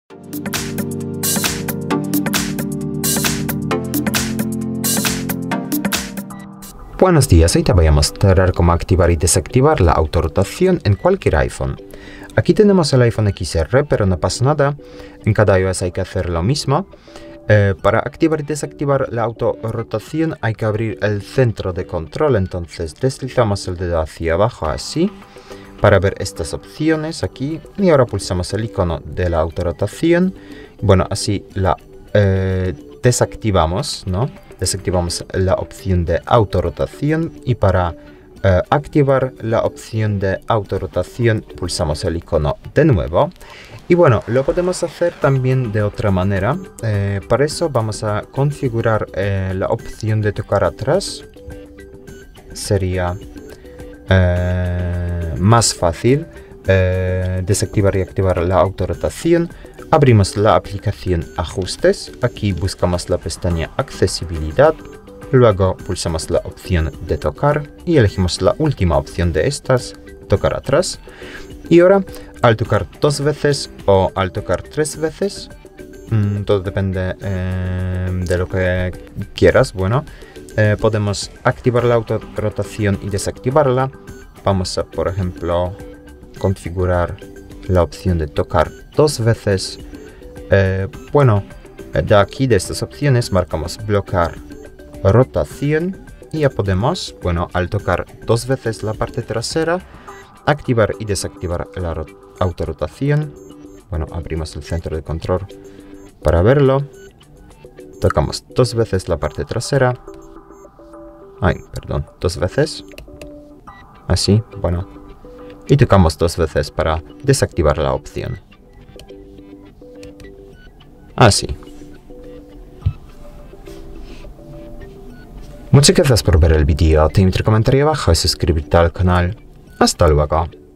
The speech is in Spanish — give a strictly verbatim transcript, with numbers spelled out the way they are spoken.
Buenos días, hoy te voy a mostrar cómo activar y desactivar la autorrotación en cualquier iPhone. Aquí tenemos el iPhone X R, pero no pasa nada, en cada iOS hay que hacer lo mismo. Eh, para activar y desactivar la autorrotación hay que abrir el centro de control, entonces deslizamos el dedo hacia abajo así, para ver estas opciones aquí, y ahora pulsamos el icono de la autorrotación. Bueno, así la eh, desactivamos, ¿no? Desactivamos la opción de autorrotación y para eh, activar la opción de autorrotación pulsamos el icono de nuevo. Y bueno, lo podemos hacer también de otra manera. Eh, para eso vamos a configurar eh, la opción de tocar atrás. Sería eh, más fácil eh, desactivar y activar la autorrotación. Abrimos la aplicación Ajustes, aquí buscamos la pestaña Accesibilidad, luego pulsamos la opción de tocar y elegimos la última opción de estas, tocar atrás. Y ahora, al tocar dos veces o al tocar tres veces, mmm, todo depende eh, de lo que quieras, bueno, eh, podemos activar la autorrotación y desactivarla. Vamos a, por ejemplo, configurar la opción de tocar dos veces. Eh, bueno, de aquí, de estas opciones, marcamos bloquear rotación y ya podemos, bueno, al tocar dos veces la parte trasera, activar y desactivar la autorrotación. Bueno, abrimos el centro de control para verlo. Tocamos dos veces la parte trasera. Ay, perdón, dos veces. Así, bueno. Y tocamos dos veces para desactivar la opción. Así. Muchas gracias por ver el vídeo. Te invito a comentar abajo y suscribirte al canal. Hasta luego.